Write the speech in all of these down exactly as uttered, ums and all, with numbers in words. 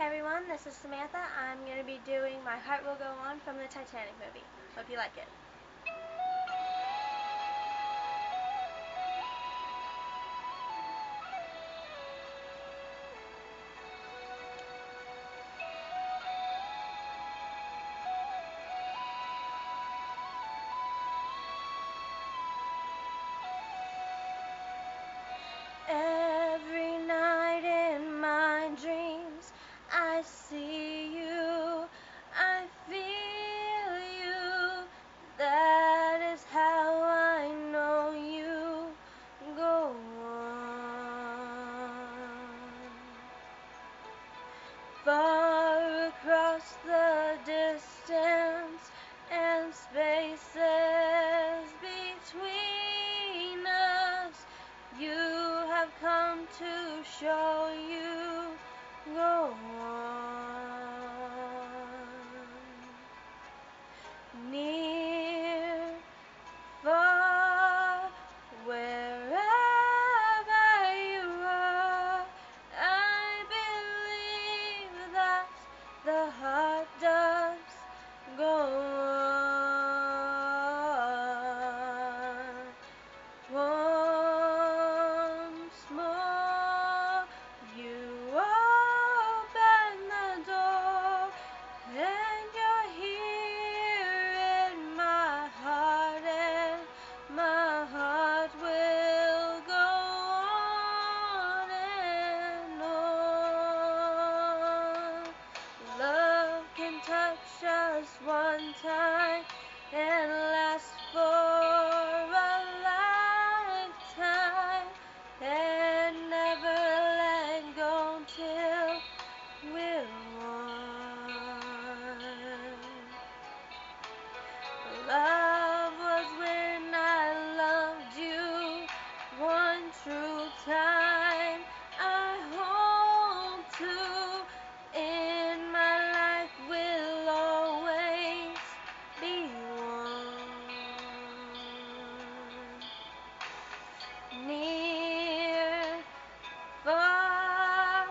Hey everyone, this is Samantha. I'm going to be doing My Heart Will Go On from the Titanic movie. Hope you like it. Every night in my dreams I see you, I feel you, that is how I know you go on. Far across the distance and spaces between us, you have come to show you go on. Near, far, wherever you are, I believe that the heart does go on. Once more, you open the door, and you're here in my heart, and my heart will go on and on. Love can touch us one time and last for a lifetime, and never let go till we're one. Love was when I loved you one true time. I hope to in my life will always be one. Near, far,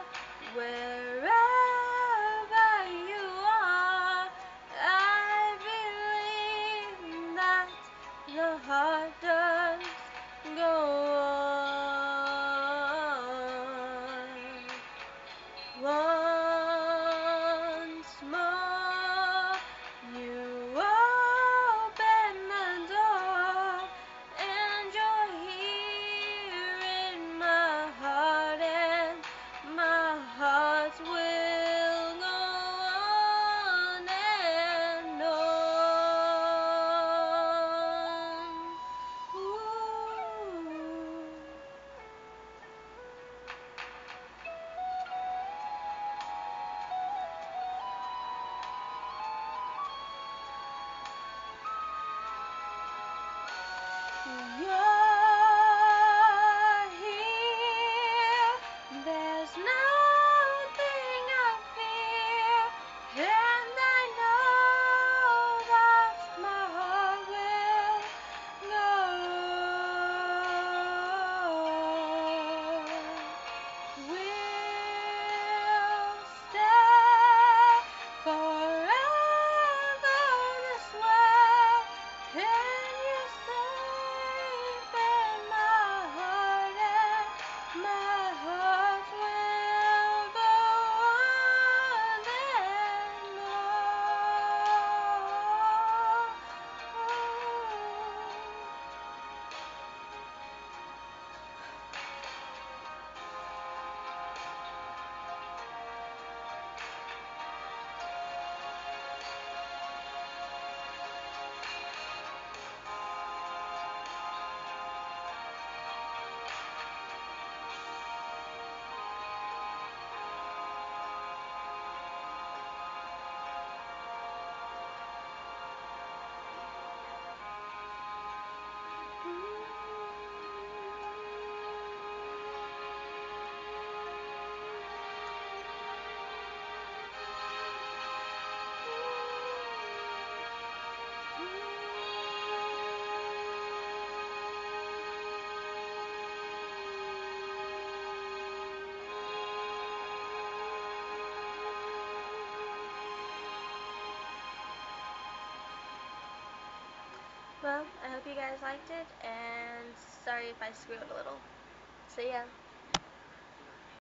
wherever you are, I believe that the heart does go on. Once more, you open the door, and you're here in my heart, and my heart will go on and on. Ooh. You're here, there's nothing I Well, I hope you guys liked it, and sorry if I screwed up a little. So yeah.